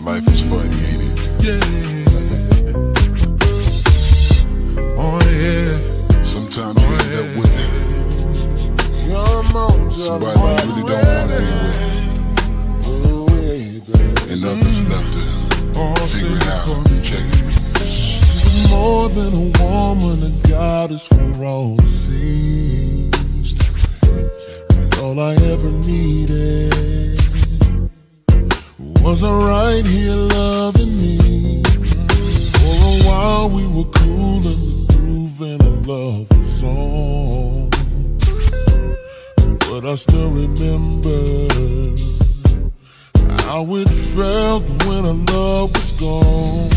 Life is funny, ain't it? Yeah. Oh yeah. Sometimes you end up with somebody you really don't want to be with, and nothing's left to figure it out. Check it. She's more than a woman, a goddess for all the seas. All I ever needed was her right here loving me. For a while we were cool in the groove and our love was on. But I still remember how it felt when our love was gone.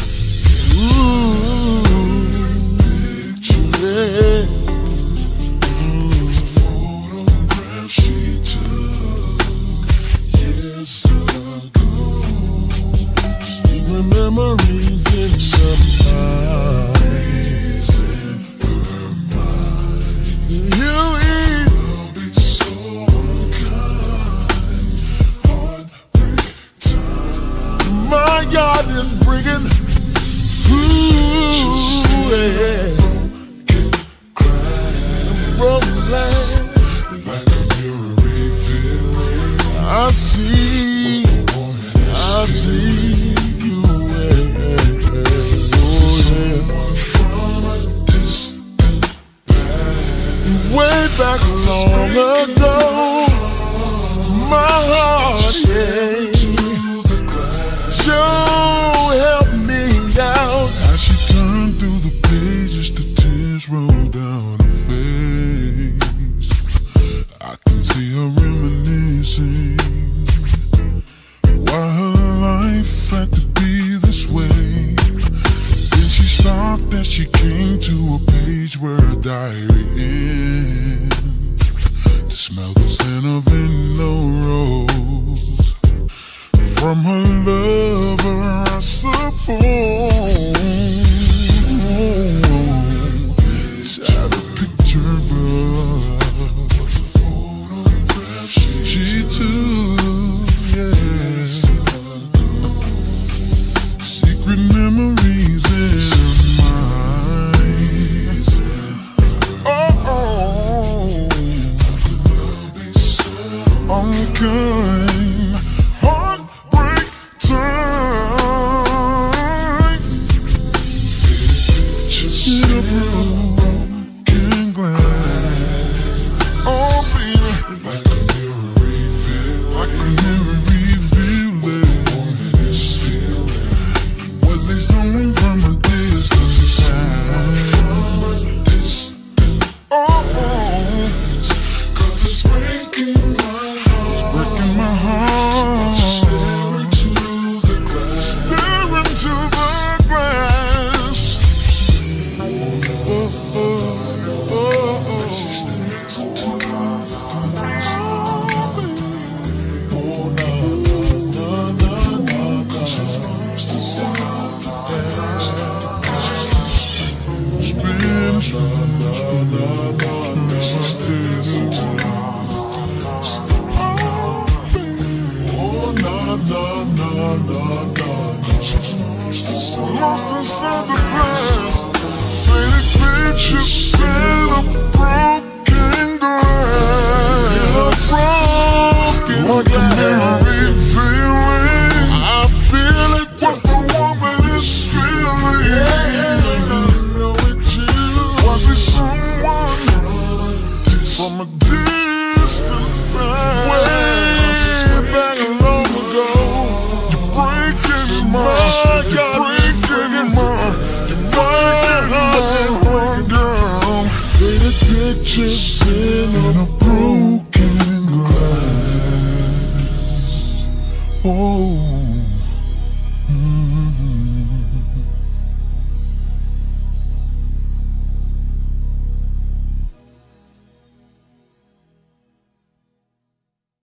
Ooh, yeah. It's a photograph she took years ago. Secret memories in her mind. You will be so unkind. Heartbreak time. My God is bringing. Ooh, yeah. Broken land. Like a mirror refilling. I see you. Someone from a distant past. Way back long ago, my heart, yeah. Sure help me out. As she turned through the pages, the tears rolled down her face. I can see her reminiscing why her life had to be this way. Then she stopped as she came to a page where her diary ends. To smell the scent of window rose from her lover, I suppose. It's out a picture of a photograph she took, yeah. Secret memories in her mind. Unkind. Heartbreak time. Just in a broken glass. Oh, baby. Like a mirror revealing. Like a mirror revealing. This feeling. Was there someone from a distance past? Oh, 'cause it's breaking my heart. Stare into the glass. Stare into the glass. She's next to my eyes. Oh, no, no, no, no, no. She's lost the sound of the past. Spin, she's dancing to lost inside the past. Faded pictures in a broken glass. Like a mirror revealing. I feel it, what the woman is feeling. Know it too. Was it someone from a distant past? Way back long ago. You're breaking my heart. Faded pictures in a broken glass. Oh.